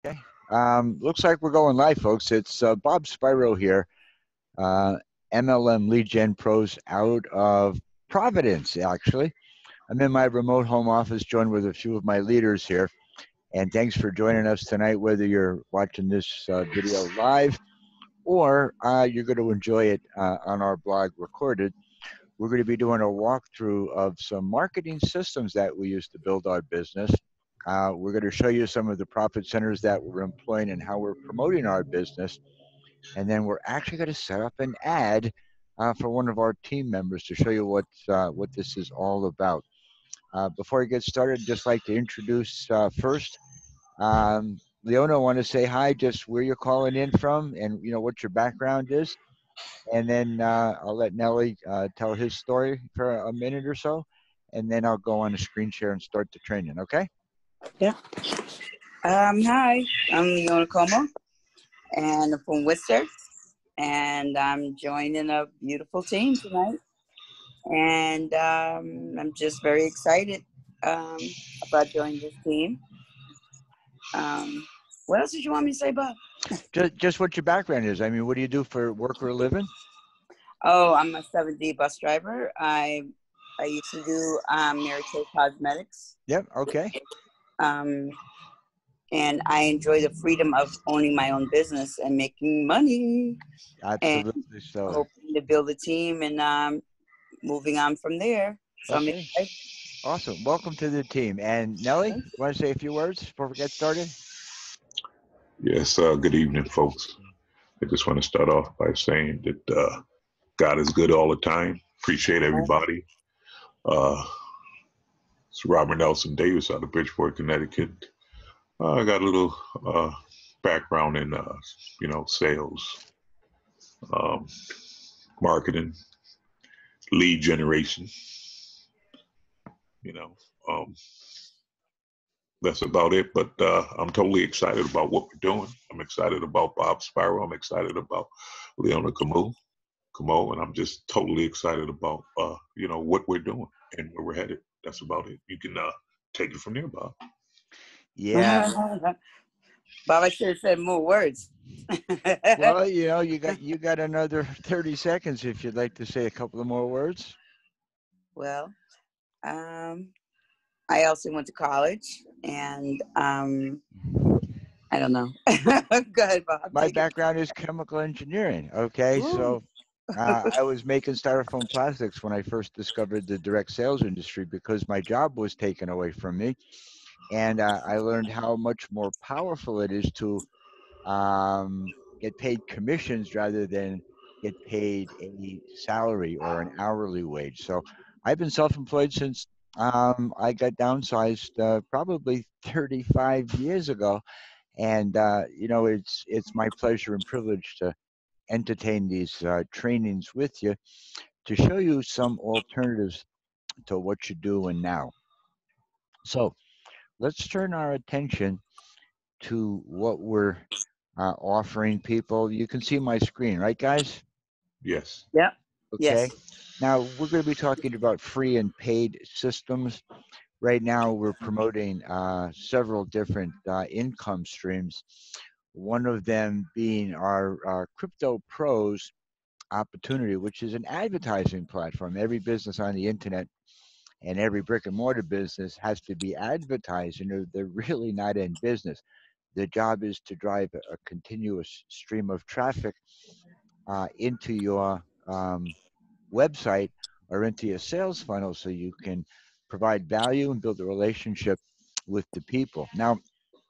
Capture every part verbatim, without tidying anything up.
Um, looks like we're going live, folks. It's uh, Bob Spiro here, uh, M L M Lead Gen Pros out of Providence, actually. I'm in my remote home office, joined with a few of my leaders here. And thanks for joining us tonight, whether you're watching this uh, video live or uh, you're going to enjoy it uh, on our blog recorded. We're going to be doing a walkthrough of some marketing systems that we use to build our business. Uh, we're going to show you some of the profit centers that we're employing and how we're promoting our business. And then we're actually going to set up an ad uh, for one of our team members to show you what, uh, what this is all about. Uh, before we get started, I'd just like to introduce uh, first, um, Leona, I want to say hi, just where you're calling in from and you know what your background is. And then uh, I'll let Nelly uh, tell his story for a minute or so. And then I'll go on a screen share and start the training, okay? Yeah. Um, hi, I'm Leona Como, and I'm from Worcester, and I'm joining a beautiful team tonight. And um, I'm just very excited um, about joining this team. Um, what else did you want me to say, Bob? Just, just what your background is. I mean, what do you do for work or a living? Oh, I'm a seven D bus driver. I I used to do um, Mary Kay Cosmetics. Yep, okay. Um, and I enjoy the freedom of owning my own business and making money. Absolutely. And So hoping to build a team and um, moving on from there. So I'm okay. excited. Awesome. Welcome to the team. And Nelly, want to say a few words before we get started? Yes, uh, good evening, folks. I just want to start off by saying that uh, God is good all the time. Appreciate everybody. Uh, it's Robert Nelson Davis out of Bridgeport, Connecticut. Uh, I got a little uh, background in, uh, you know, sales, um, marketing, lead generation. You know, um, that's about it. But uh, I'm totally excited about what we're doing. I'm excited about Bob Spiro. I'm excited about Leona Como. Como, and I'm just totally excited about, uh, you know, what we're doing and where we're headed. That's about it. You can uh, take it from there, Bob. Yeah. Bob, I should have said more words. Well, you know, you got you got another thirty seconds if you'd like to say a couple of more words. Well, um, I also went to college, and um, I don't know. Go ahead, Bob. My background is chemical engineering. Okay, Ooh. so uh, I was making styrofoam plastics when I first discovered the direct sales industry because my job was taken away from me, and uh, I learned how much more powerful it is to um, get paid commissions rather than get paid a salary or an hourly wage. So I've been self-employed since um, I got downsized uh, probably thirty-five years ago. And, uh, you know, it's, it's my pleasure and privilege to entertain these uh, trainings with you to show you some alternatives to what you're doing now. So let's turn our attention to what we're uh, offering people. You can see my screen, right, guys? Yes. Yep. Okay. Yes. Now, we're going to be talking about free and paid systems. Right now, we're promoting uh, several different uh, income streams. One of them being our, our Crypto Pros opportunity, which is an advertising platform. Every business on the internet and every brick and mortar business has to be advertised, and they're, they're really not in business. Their job is to drive a, a continuous stream of traffic uh, into your um, website or into your sales funnel so you can provide value and build a relationship with the people. Now,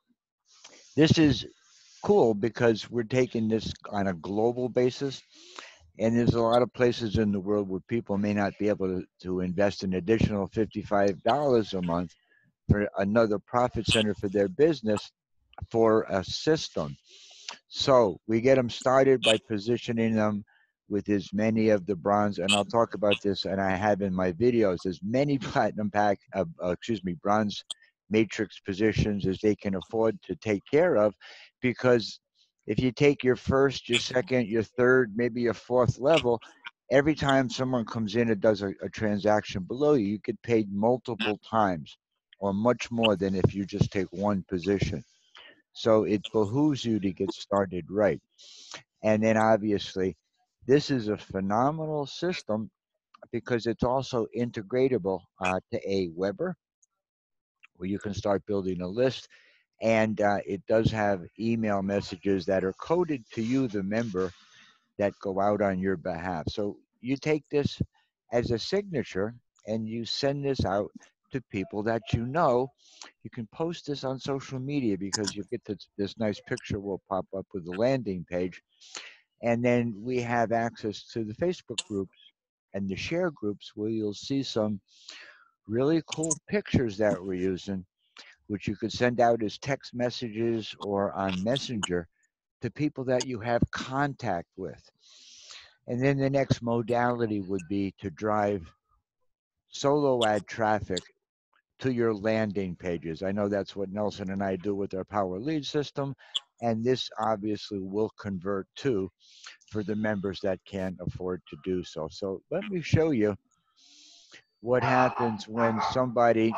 this is cool because we're taking this on a global basis, and there's a lot of places in the world where people may not be able to, to invest an additional fifty-five dollars a month for another profit center for their business for a system. So we get them started by positioning them with as many of the bronze, and I'll talk about this, and I have in my videos, as many platinum pack, uh, uh, excuse me, bronze matrix positions as they can afford to take care of, because if you take your first, your second, your third, maybe your fourth level, every time someone comes in and does a, a transaction below you, you get paid multiple times or much more than if you just take one position. So it behooves you to get started right. And then obviously, this is a phenomenal system because it's also integratable uh, to Aweber, where you can start building a list. And uh, it does have email messages that are coded to you, the member, that go out on your behalf. So you take this as a signature and you send this out to people that you know. You can post this on social media because you get this, this nice picture will pop up with the landing page. And then we have access to the Facebook groups and the share groups where you'll see some really cool pictures that we're using, which you could send out as text messages or on Messenger to people that you have contact with. And then the next modality would be to drive solo ad traffic to your landing pages. I know that's what Nelson and I do with our Power Lead system, and this obviously will convert too for the members that can't afford to do so. So let me show you what happens when somebody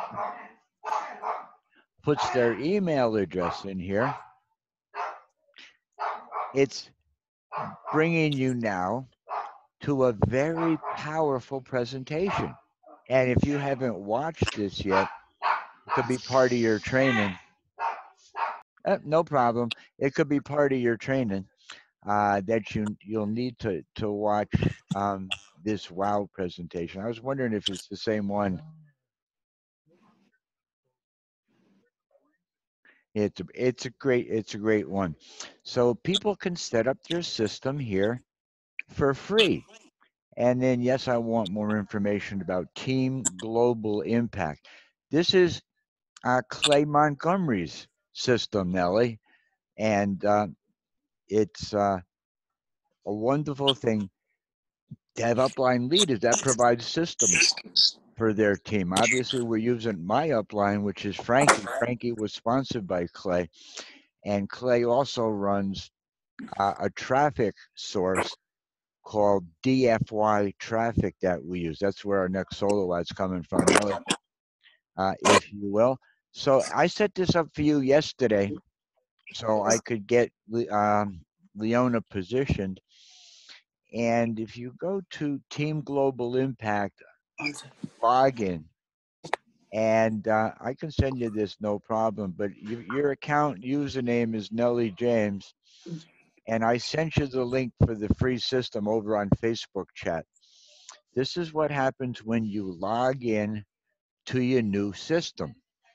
puts their email address in here. It's bringing you now to a very powerful presentation. And if you haven't watched this yet, it could be part of your training. Uh, no problem. It could be part of your training uh, that you you'll need to to watch um, this wow presentation. I was wondering if it's the same one. It's a, it's a great it's a great one. So people can set up their system here for free. And then yes, I want more information about Team Global Impact. This is uh, Clay Montgomery's system, Nellie, and uh, it's uh, a wonderful thing to have upline leaders that provides systems for their team. Obviously, we're using my upline, which is Frankie. Frankie was sponsored by Clay, and Clay also runs uh, a traffic source called D F Y Traffic that we use. That's where our next solo ad's coming from, Nelly, uh, if you will. So I set this up for you yesterday so I could get um, Leona positioned. And if you go to Team Global Impact login, and uh, I can send you this no problem, but you, your account username is Nellie James, and I sent you the link for the free system over on Facebook chat. This is what happens when you log in to your new system.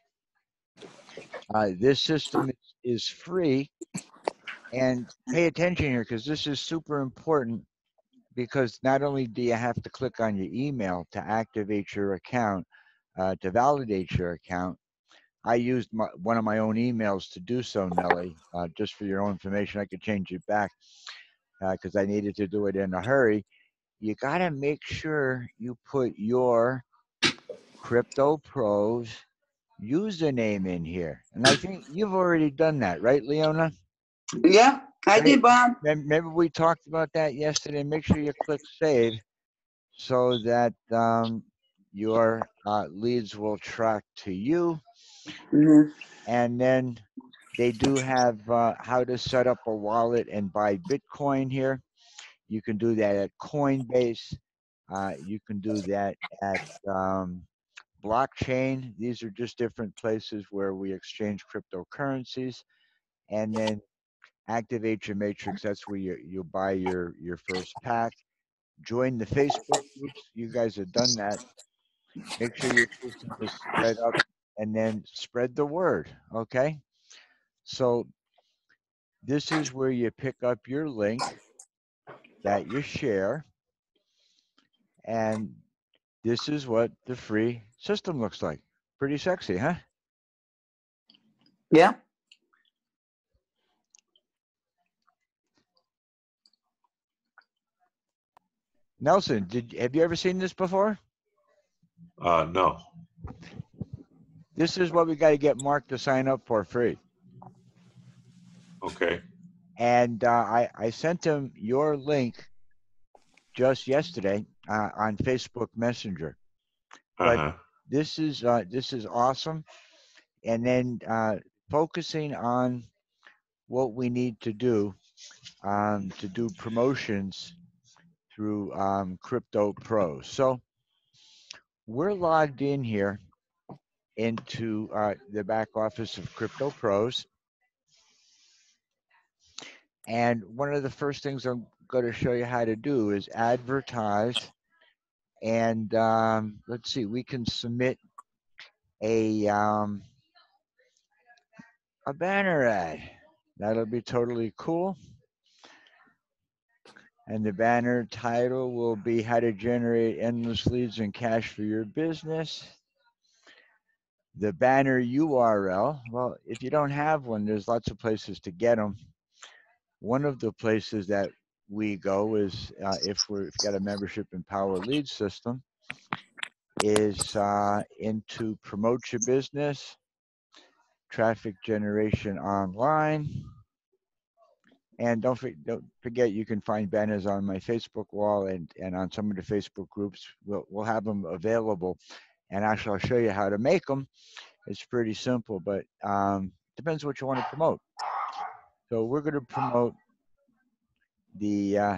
Uh, this system is, is free, and pay attention here because this is super important, because not only do you have to click on your email to activate your account, uh, to validate your account. I used my, one of my own emails to do so, Nellie, uh, just for your own information. I could change it back because uh, I needed to do it in a hurry. You got to make sure you put your Crypto Pros username in here. And I think you've already done that, right, Leona? Yeah, I Right? did, Bob. Remember we talked about that yesterday. Make sure you click save so that um, your uh, leads will track to you. Mm-hmm. And then they do have uh, how to set up a wallet and buy Bitcoin here. You can do that at Coinbase. Uh, you can do that at um, blockchain. These are just different places where we exchange cryptocurrencies. And then activate your matrix. That's where you you buy your your first pack. Join the Facebook groups. You guys have done that. Make sure your system is set up, and then spread the word. Okay. So this is where you pick up your link that you share, and this is what the free system looks like. Pretty sexy, huh? Yeah. Nelson, did have you ever seen this before? Uh, no. This is what we got to get Mark to sign up for free. Okay. And uh, I I sent him your link just yesterday uh, on Facebook Messenger. But Uh-huh. this is uh, this is awesome. And then uh, focusing on what we need to do um, to do promotions through um, Crypto Pros. So we're logged in here into uh, the back office of Crypto Pros. And one of the first things I'm going to show you how to do is advertise. And um, let's see, we can submit a um, a banner ad. That'll be totally cool. And the banner title will be How to Generate Endless Leads and Cash for Your Business. The banner U R L, well, if you don't have one, there's lots of places to get them. One of the places that we go is uh, if we're if we got a membership in Power Lead System, is uh, into Promote Your Business, Traffic Generation Online. And don't, for, don't forget, you can find banners on my Facebook wall and, and on some of the Facebook groups. We'll, we'll have them available. And actually, I'll show you how to make them. It's pretty simple, but um, depends what you want to promote. So we're going to promote the uh,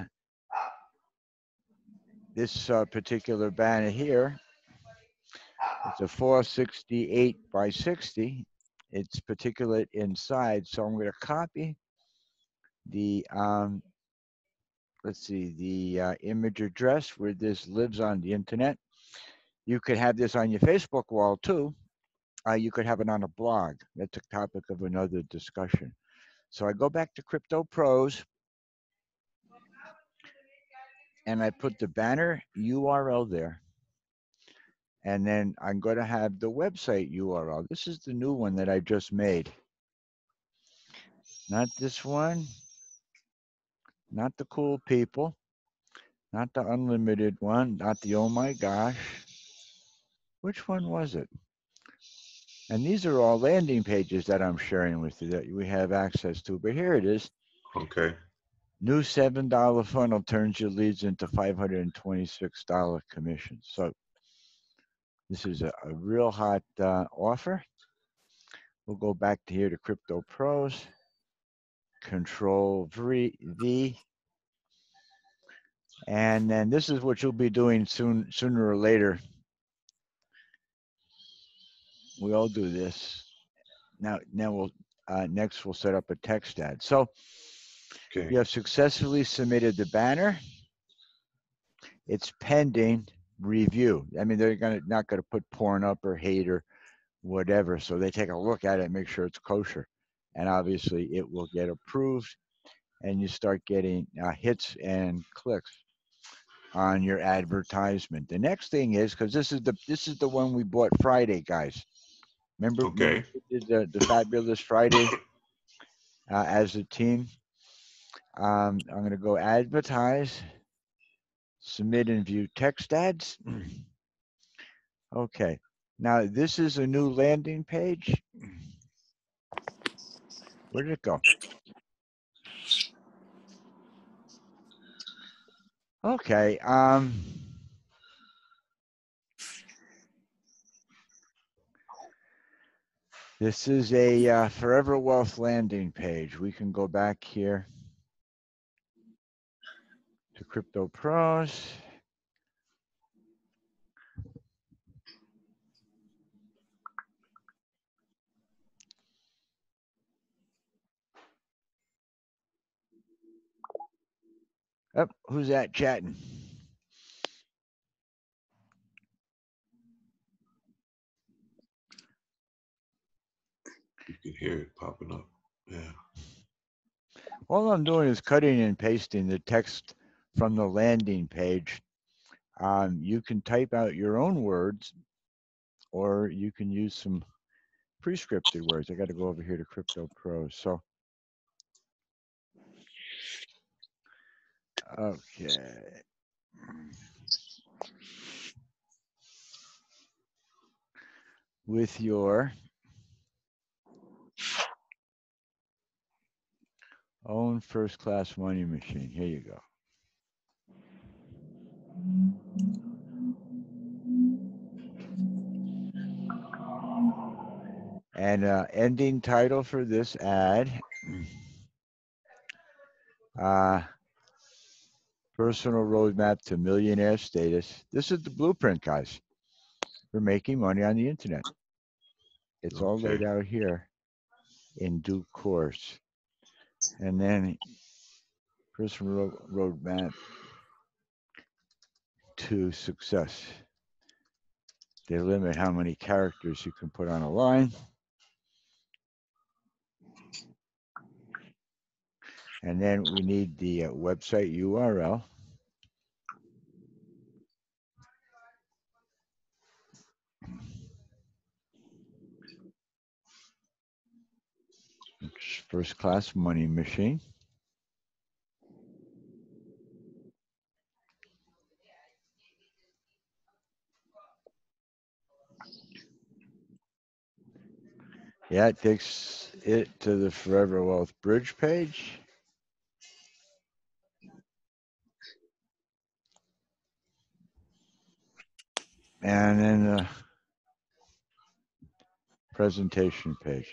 this uh, particular banner here. It's a four sixty-eight by sixty. It's particulate inside, so I'm going to copy the um, let's see, the uh, image address where this lives on the internet. You could have this on your Facebook wall too. Uh, you could have it on a blog. That's a topic of another discussion. So I go back to Crypto Pros and I put the banner U R L there. And then I'm going to have the website U R L. This is the new one that I just made. Not this one, not the cool people, not the unlimited one, not the oh my gosh. Which one was it? And these are all landing pages that I'm sharing with you that we have access to. But here it is. Okay. New seven dollar funnel turns your leads into five hundred twenty-six dollar commission. So this is a, a real hot uh, offer. We'll go back to here to Crypto Pros. Control V, V. And then this is what you'll be doing soon, sooner or later. We all do this. Now, now we'll uh, next we'll set up a text ad. So Okay. you have successfully submitted the banner. It's pending review. I mean, they're gonna not gonna put porn up or hate or whatever. So they take a look at it and make sure it's kosher. And obviously it will get approved and you start getting uh, hits and clicks on your advertisement. The next thing is, because this is the this is the one we bought Friday, guys. Remember, remember Okay. we did the, the Fabulous Friday uh, as a team. Um, I'm going to go advertise, submit and view text ads. Okay. Now this is a new landing page. Where did it go? Okay. Um, this is a uh, Forever Wealth landing page. We can go back here to Crypto Pros. Oh, who's that chatting? You can hear it popping up. Yeah. All I'm doing is cutting and pasting the text from the landing page. Um, you can type out your own words, or you can use some pre-scripted words. I got to go over here to Crypto Pros. So, okay. With your own first-class money machine. Here you go. And uh, ending title for this ad Uh, personal roadmap to millionaire status. This is the blueprint, guys, for making money on the internet. It's all laid Okay. out here in due course. And then personal ro- roadmap to success. They limit how many characters you can put on a line. And then we need the uh, website U R L. First class money machine. Yeah, it takes it to the Forever Wealth Bridge page. And then the presentation page.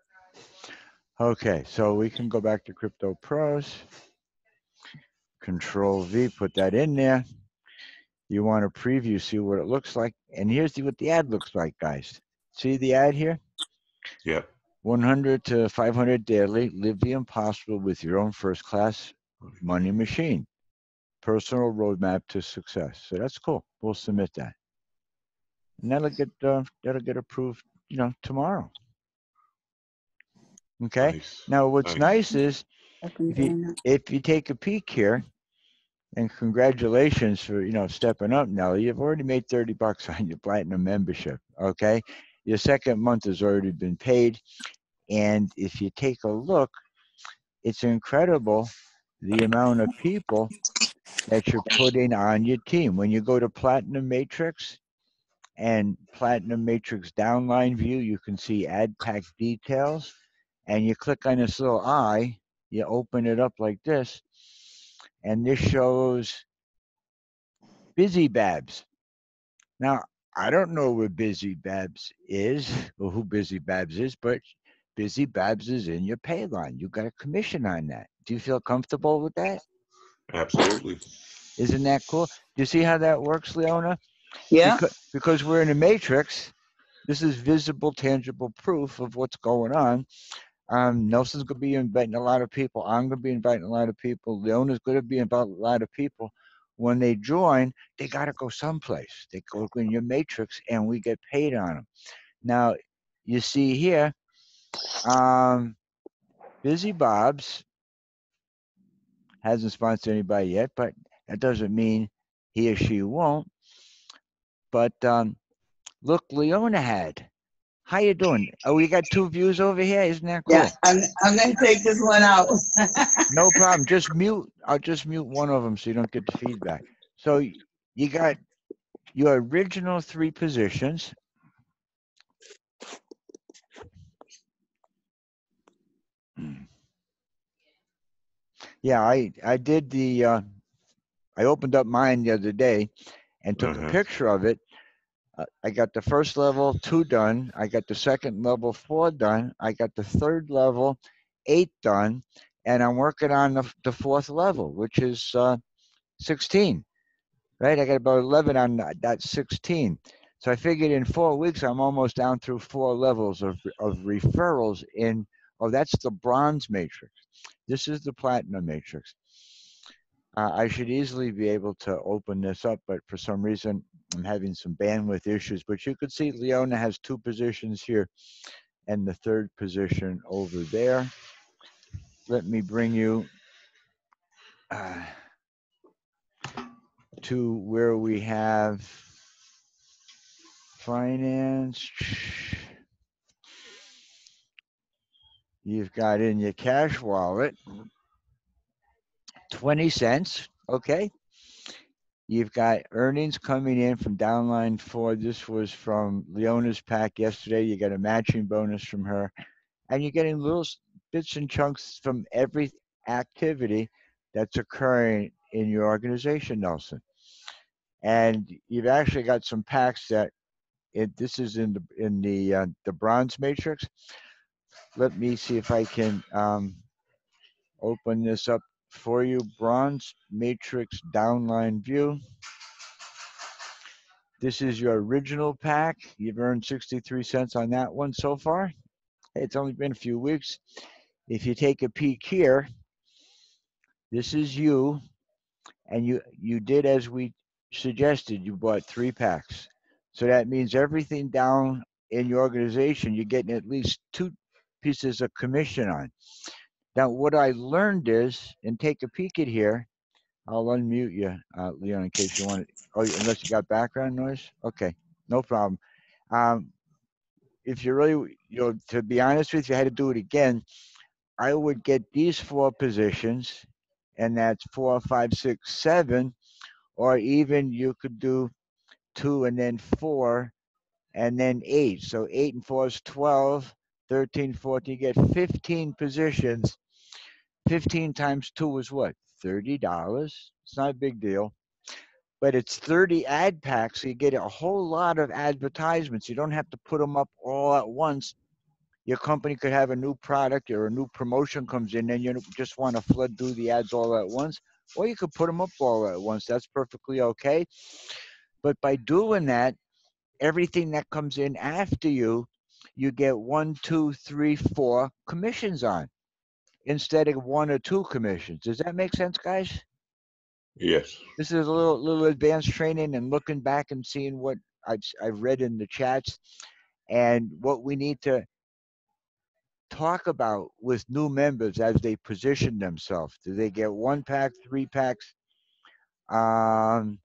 Okay, so we can go back to Crypto Pros. Control V, put that in there. You want to preview, see what it looks like. And here's the, what the ad looks like, guys. See the ad here? Yep. one hundred to five hundred daily. Live the impossible with your own first class money machine. Personal roadmap to success. So that's cool. We'll submit that. And that'll get uh, that'll get approved, you know, tomorrow. Okay. Nice. Now what's Nice. nice is if you if you take a peek here, and congratulations for, you know, stepping up, Nelly. You've already made thirty bucks on your platinum membership. Okay. Your second month has already been paid. And if you take a look, it's incredible the amount of people that you're putting on your team. When you go to Platinum Matrix and Platinum Matrix downline view, you can see ad pack details. And you click on this little eye, you open it up like this, and this shows Busy Babs. Now, I don't know where Busy Babs is or who Busy Babs is, but Busy Babs is in your pay line. You got a commission on that. Do you feel comfortable with that? Absolutely. Isn't that cool? Do you see how that works, Leona? Yeah. Because, because we're in a matrix, this is visible, tangible proof of what's going on. Um, Nelson's going to be inviting a lot of people. I'm going to be inviting a lot of people. Leona's going to be inviting a lot of people. When they join, they got to go someplace. They go in your matrix, and we get paid on them. Now, you see here, um, Busy Bob's hasn't sponsored anybody yet, but that doesn't mean he or she won't. But um, look, Leona had. How you doing? Oh, we got two views over here. Isn't that cool? Yeah, I'm, I'm going to take this one out. No problem. Just mute. I'll just mute one of them so you don't get the feedback. So you got your original three positions. Yeah, I I did the. Uh, I opened up mine the other day and took Uh-huh. a picture of it. Uh, I got the first level two done. I got the second level four done. I got the third level eight done, and I'm working on the, the fourth level, which is uh, sixteen. Right, I got about eleven on that, that sixteen. So I figured in four weeks I'm almost down through four levels of of referrals in. Oh, that's the bronze matrix. This is the platinum matrix. Uh, I should easily be able to open this up, but for some reason I'm having some bandwidth issues. But you could see Leona has two positions here and the third position over there. Let me bring you uh, to where we have finance. You've got in your cash wallet twenty cents, okay? You've got earnings coming in from downline four. This was from Leona's pack yesterday. You got a matching bonus from her. And you're getting little bits and chunks from every activity that's occurring in your organization, Nelson. And you've actually got some packs that it, this is in the in the uh, the bronze matrix. Let me see if I can um, open this up for you, bronze matrix downline view. This is your original pack. You've earned sixty-three cents on that one so far. Hey, it's only been a few weeks. If you take a peek here, this is you, and you you did as we suggested. You bought three packs. So that means everything down in your organization, you're getting at least two pieces of commission on. Now, what I learned is, and take a peek at here, I'll unmute you, uh, Leon, in case you want it. Oh, unless you got background noise? Okay, no problem. Um, if you really, you know, to be honest with you, I had to do it again. I would get these four positions, and that's four, five, six, seven, or even you could do two and then four and then eight. So eight and four is twelve, thirteen, fourteen, you get fifteen positions. fifteen times two is what? thirty dollars. It's not a big deal. But it's thirty ad packs, so you get a whole lot of advertisements. You don't have to put them up all at once. Your company could have a new product or a new promotion comes in, and you just want to flood through the ads all at once, or you could put them up all at once. That's perfectly okay. But by doing that, everything that comes in after you, you get one, two, three, four commissions on instead of one or two commissions. Does that make sense, guys? Yes. This is a little little advanced training and looking back and seeing what I've I've read in the chats and what we need to talk about with new members as they position themselves. Do they get one pack, three packs, um,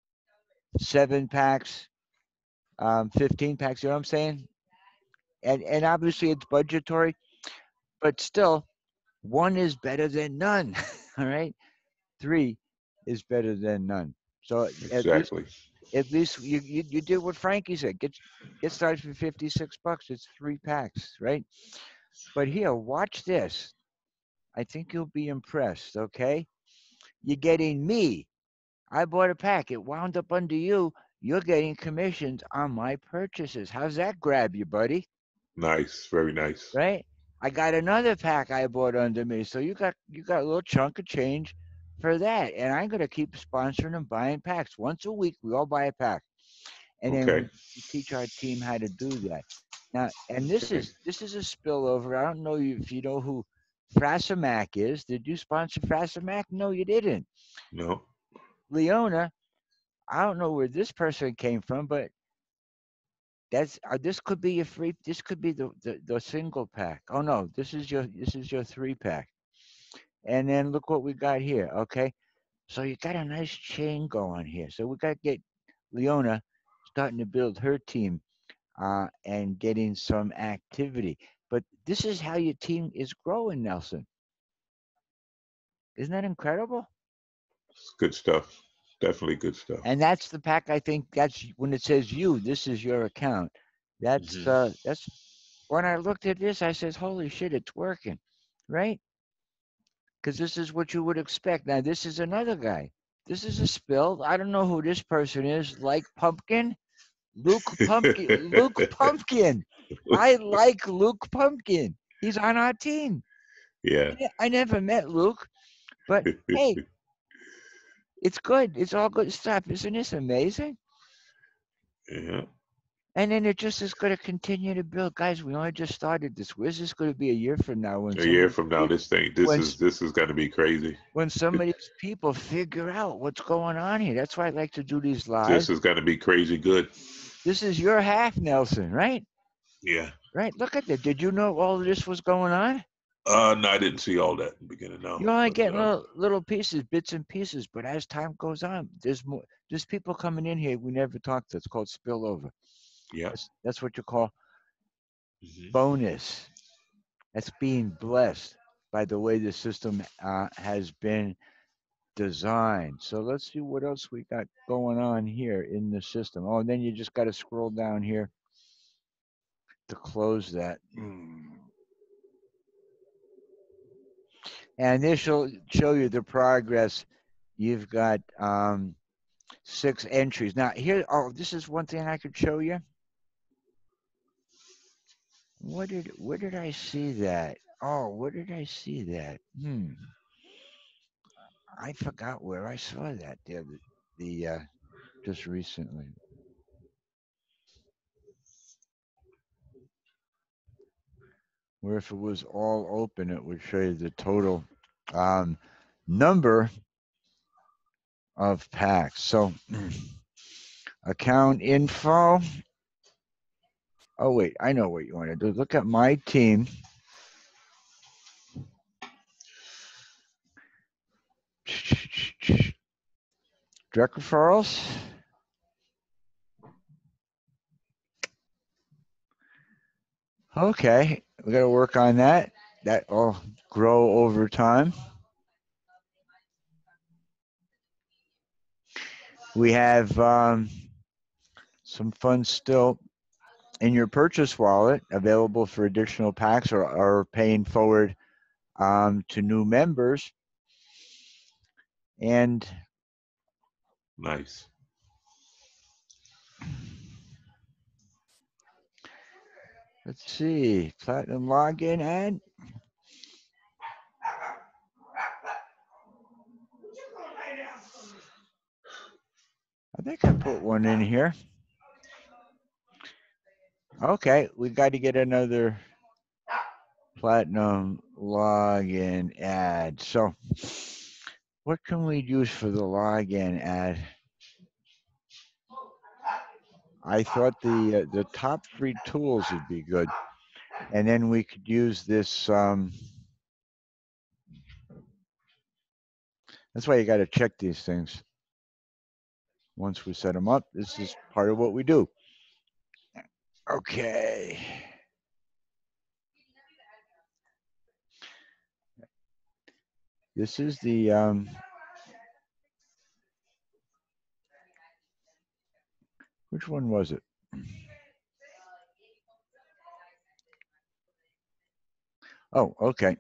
seven packs, um, fifteen packs? You know what I'm saying? And and obviously it's budgetary, but still, one is better than none. All right, three is better than none. So at least Exactly. at least you, you you did what Frankie said. Get get started for fifty six bucks. It's three packs, right? But here, watch this. I think you'll be impressed. Okay, you're getting me. I bought a pack. It wound up under you. You're getting commissions on my purchases. How's that grab you, buddy? Nice. Very nice. Right? I got another pack I bought under me. So you got you got a little chunk of change for that. And I'm gonna keep sponsoring and buying packs. Once a week, we all buy a pack. And then Okay. we, we teach our team how to do that. Now, and this Okay. is this is a spillover. I don't know if you know who Frasamac is. Did you sponsor Frasamac? No, you didn't. No. Leona, I don't know where this person came from, but that's uh, this could be your free. This could be the, the the single pack. Oh no, this is your this is your three pack. And then look what we got here. Okay, so you got a nice chain going here. So we got to get Leona starting to build her team uh, and getting some activity. But this is how your team is growing, Nelson. Isn't that incredible? It's good stuff. Definitely good stuff. And that's the pack. I think that's when it says you. This is your account. That's Hmm. uh, that's when I looked at this. I says, "Holy shit, it's working!" Right? Because this is what you would expect. Now this is another guy. This is a spill. I don't know who this person is. Like Pumpkin, Luke Pumpkin, Luke Pumpkin. I like Luke Pumpkin. He's on our team. Yeah. I, ne- I never met Luke, but hey, it's good. It's all good stuff. Isn't this amazing? Yeah. And then it just is going to continue to build. Guys, we only just started this. Where's this going to be a year from now when A some of year these from now, people, this thing, this when, is this is going to be crazy. when some of these people figure out what's going on here? That's why I like to do these live. This is going to be crazy good. This is your half, Nelson, right? Yeah. Right. Look at that. Did you know all of this was going on? Uh, no, I didn't see all that in the beginning. No, You're only but getting uh, little, little pieces, bits and pieces. But as time goes on, there's more. There's people coming in here we never talked to. It's called spillover. yeah. That's that's what you call Hmm. bonus. That's being blessed by the way the system uh, has been designed. So let's see what else we got going on here in the system. Oh, and then you just got to scroll down here to close that. And this will show you the progress. You've got um, six entries. Now here, oh, this is one thing I could show you. What did, where did I see that? Oh, where did I see that? Hmm. I forgot where I saw that the other, the uh, just recently. Where if it was all open, it would show you the total um, number of packs. So account info. Oh wait, I know what you want to do. Look at my team. Direct referrals. Okay, we got to work on that. That will grow over time. We have um, some funds still in your purchase wallet available for additional packs or, or paying forward um, to new members. And Nice. let's see, platinum login ad. I think I put one in here. Okay, we got to get another platinum login ad. So what can we use for the login ad? I thought the uh, the top three tools would be good, and then we could use this. Um, that's why you got to check these things once we set them up. This is part of what we do. Okay. This is the um, which one was it? Oh, okay.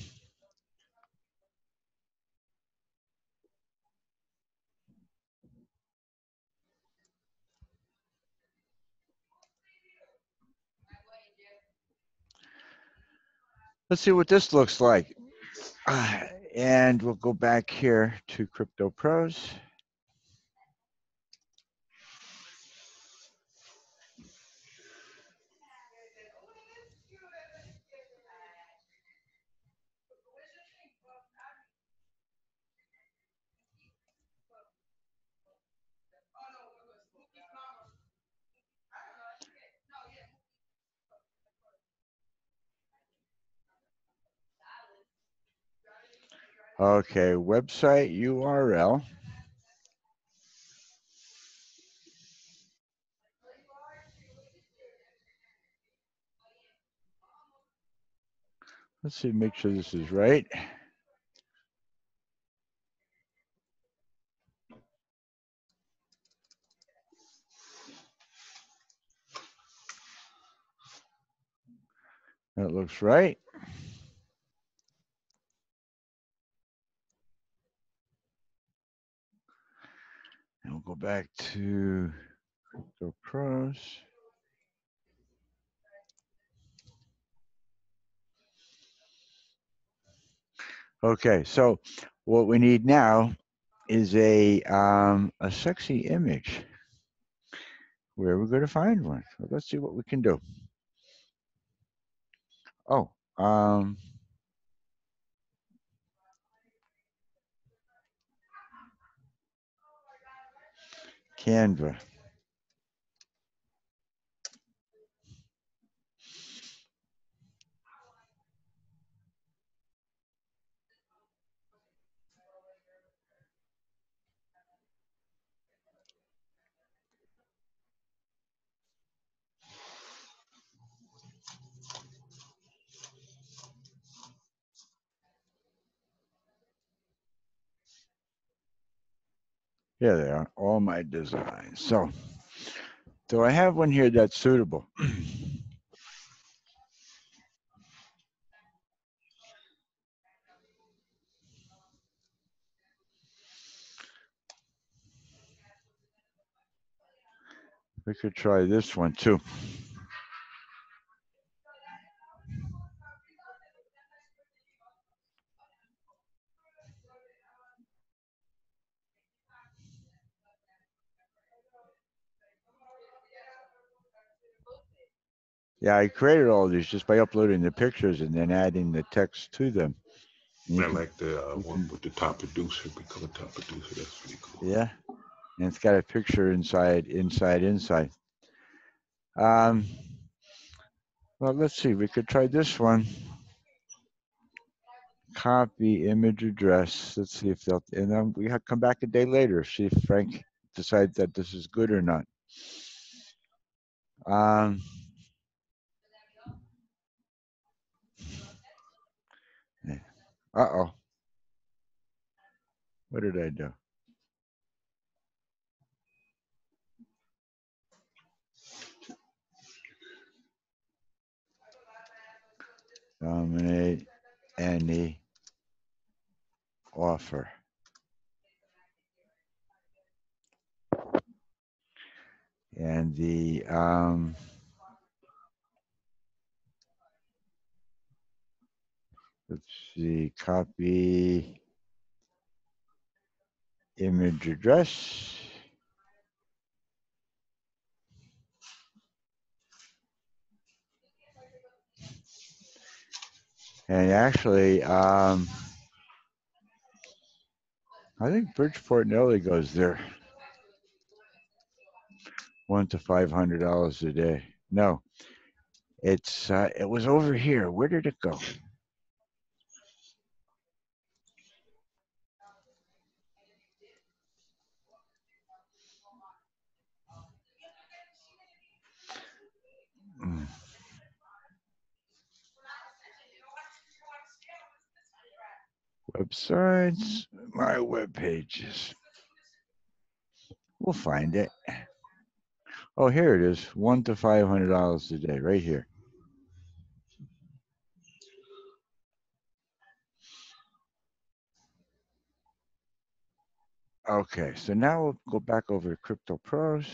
Let's see what this looks like. Uh, and we'll go back here to Crypto Pros. Okay, website U R L. Let's see, make sure this is right. That looks right. And we'll go back to Crypto Pros. Okay, so what we need now is a um, a sexy image. Where are we going to find one? Well, let's see what we can do. Oh, um, Canva. Here they are, all my designs. So, do I have one here that's suitable? We could try this one too. Yeah, I created all these just by uploading the pictures and then adding the text to them. And you I can, like the uh, you one can, with the top producer, become a top producer. That's pretty cool. yeah, and it's got a picture inside, inside, inside. Um, well, let's see. We could try this one. Copy image address. Let's see if they'll. And then we have come back a day later. See if Frank decides that this is good or not. Um, uh oh. What did I do? Dominate any offer. And the um, let's see, copy image address. And actually, um, I think Bridgeport Nelly goes there. One to five hundred dollars a day. No, it's uh, it was over here. Where did it go? Mm. Websites, my web pages. We'll find it. Oh, here it is. One to five hundred dollars a day, right here. Okay, so now we'll go back over to Crypto Pros.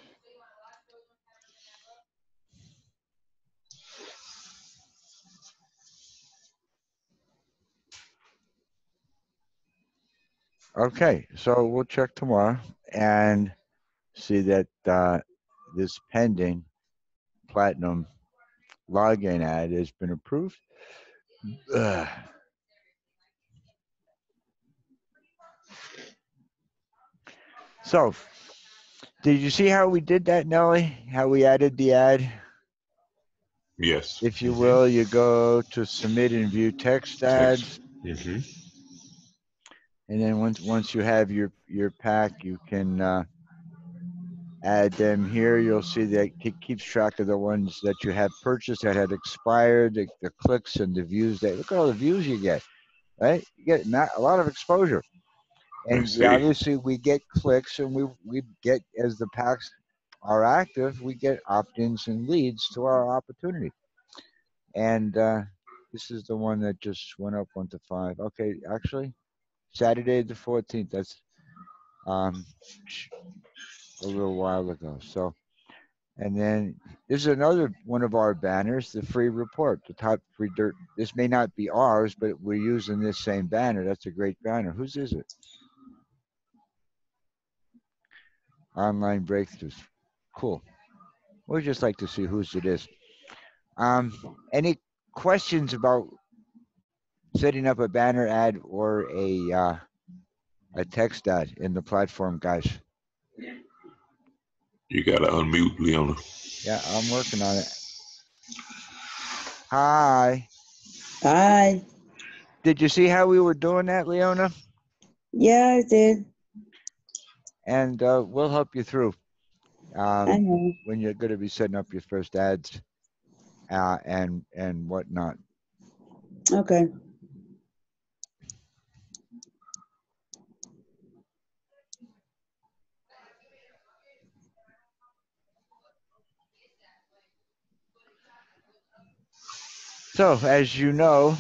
Okay, so we'll check tomorrow and see that uh, this pending platinum login ad has been approved. Ugh. So, did you see how we did that, Nelly? How we added the ad? Yes. If you Mm-hmm. will, you go to submit and view text ads. Text. Mm-hmm. And then once once you have your, your pack, you can uh, add them here. You'll see that it keeps track of the ones that you have purchased that had expired, the, the clicks and the views. That look at all the views you get, right? You get a lot of exposure. I And we see. obviously we get clicks, and we we get, as the packs are active, we get opt-ins and leads to our opportunity. And uh, this is the one that just went up one to five. Okay, actually, Saturday the fourteenth. That's um, a little while ago. So, and then this is another one of our banners, the free report, the top free dirt. This may not be ours, but we're using this same banner. That's a great banner. Whose is it? Online breakthroughs. Cool. We'd just like to see whose it is. Um, any questions about setting up a banner ad or a uh, a text ad in the platform, guys? You gotta unmute, Leona. Yeah, I'm working on it. Hi. Hi. Did you see how we were doing that, Leona? Yeah, I did. And uh, we'll help you through I um, know. when you're going to be setting up your first ads uh, and and whatnot. Okay. So, as you know,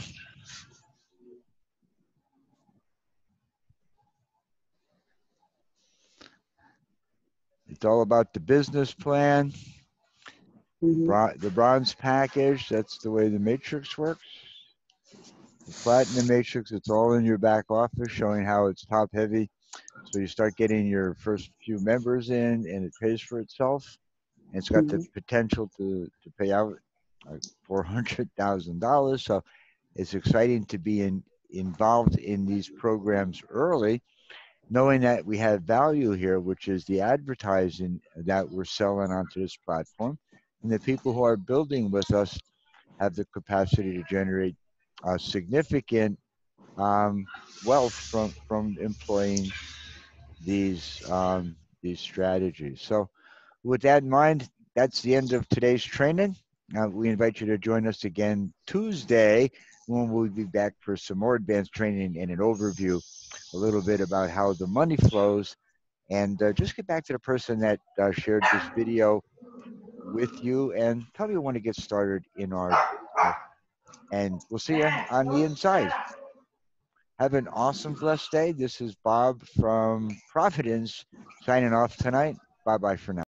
it's all about the business plan, Mm-hmm. bron- the bronze package. That's the way the matrix works. The platinum matrix, it's all in your back office, showing how it's top heavy. So you start getting your first few members in, and it pays for itself. And it's got the Mm-hmm. potential to to pay out four hundred thousand dollars. So it's exciting to be in, involved in these programs early, knowing that we have value here, which is the advertising that we're selling onto this platform. And the people who are building with us have the capacity to generate uh, significant um, wealth from, from employing these, um, these strategies. So with that in mind, that's the end of today's training. Uh, we invite you to join us again Tuesday when we'll be back for some more advanced training and an overview, a little bit about how the money flows. And uh, just get back to the person that uh, shared this video with you and tell you want to get started in our business. And we'll see you on the inside. Have an awesome, blessed day. This is Bob from Providence signing off tonight. Bye-bye for now.